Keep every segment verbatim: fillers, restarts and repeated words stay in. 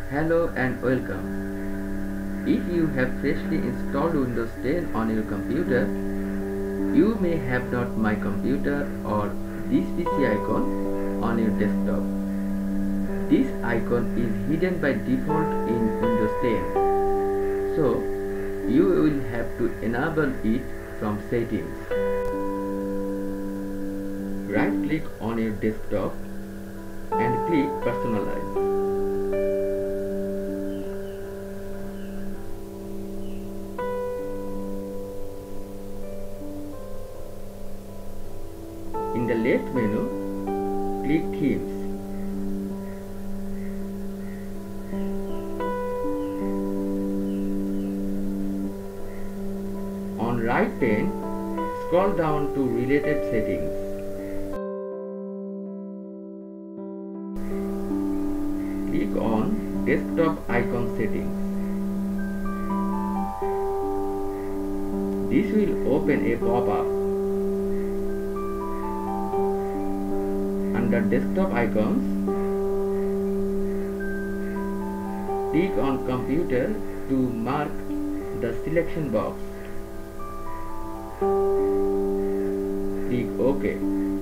Hello and welcome. If you have freshly installed Windows ten on your computer, you may have not My Computer or this P C icon on your desktop. This icon is hidden by default in Windows ten, so you will have to enable it from Settings. Right click on your desktop and click Personalize. In the left menu, click Themes. On right pane, scroll down to Related Settings. Click on Desktop Icon Settings. This will open a pop-up. Under Desktop Icons, click on Computer to mark the selection box. Click OK.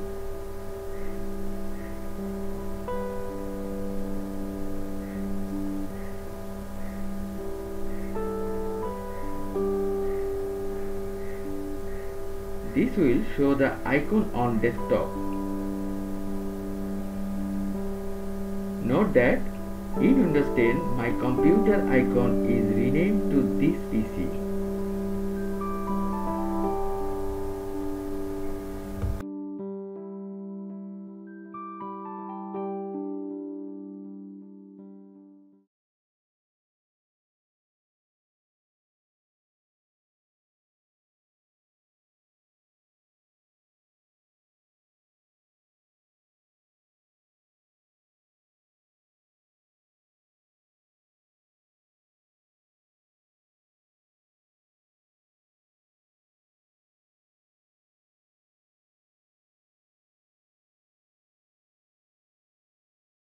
This will show the icon on desktop. Note that in Windows ten, My Computer icon is renamed to this P C.